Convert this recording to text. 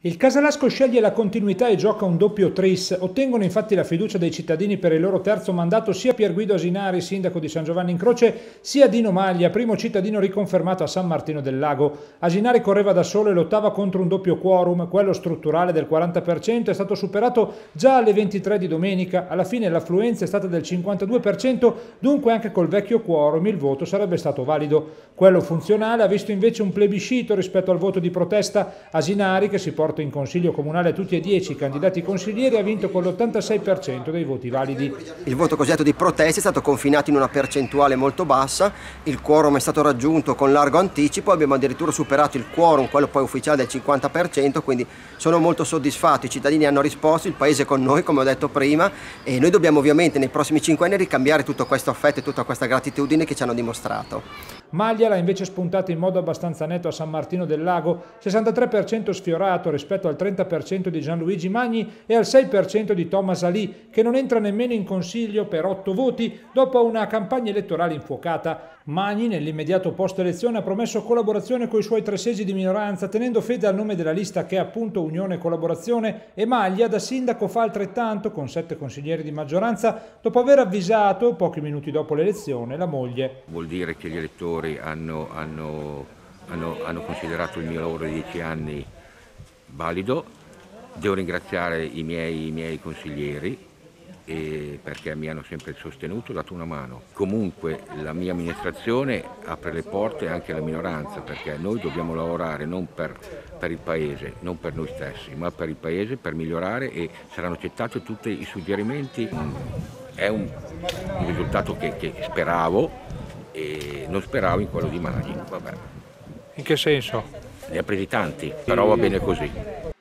Il Casalasco sceglie la continuità e gioca un doppio tris. Ottengono infatti la fiducia dei cittadini per il loro terzo mandato sia Pier Guido Asinari, sindaco di San Giovanni in Croce, sia Dino Maglia, primo cittadino riconfermato a San Martino del Lago. Asinari correva da solo e lottava contro un doppio quorum, quello strutturale del 40% è stato superato già alle 23 di domenica. Alla fine l'affluenza è stata del 52%, dunque anche col vecchio quorum il voto sarebbe stato valido. Quello funzionale ha visto invece un plebiscito rispetto al voto di protesta. Asinari, che si porta in consiglio comunale tutti e 10 i candidati consiglieri, ha vinto con l'86% dei voti validi. Il voto cosiddetto di protesta è stato confinato in una percentuale molto bassa, il quorum è stato raggiunto con largo anticipo, abbiamo addirittura superato il quorum, quello poi ufficiale del 50%, quindi sono molto soddisfatto, i cittadini hanno risposto, il paese è con noi come ho detto prima e noi dobbiamo ovviamente nei prossimi 5 anni ricambiare tutto questo affetto e tutta questa gratitudine che ci hanno dimostrato. Maglia l'ha invece spuntata in modo abbastanza netto a San Martino del Lago, 63% sfiorato rispetto al 30% di Gianluigi Magni e al 6% di Thomas Ali, che non entra nemmeno in consiglio per 8 voti dopo una campagna elettorale infuocata. Magni, nell'immediato post-elezione, ha promesso collaborazione con i suoi 3 seggi di minoranza, tenendo fede al nome della lista che è appunto Unione e Collaborazione, e Maglia da sindaco fa altrettanto, con 7 consiglieri di maggioranza, dopo aver avvisato, pochi minuti dopo l'elezione, la moglie. Vuol dire che gli elettori hanno considerato il mio lavoro di 10 anni valido. Devo ringraziare i miei consiglieri perché mi hanno sempre sostenuto e dato una mano. Comunque la mia amministrazione apre le porte anche alla minoranza, perché noi dobbiamo lavorare non per il Paese, non per noi stessi, ma per il Paese, per migliorare, e saranno accettati tutti i suggerimenti. È un risultato che speravo e non speravo in quello di Magni. Vabbè. In che senso? Ne ha presi tanti, però va bene così.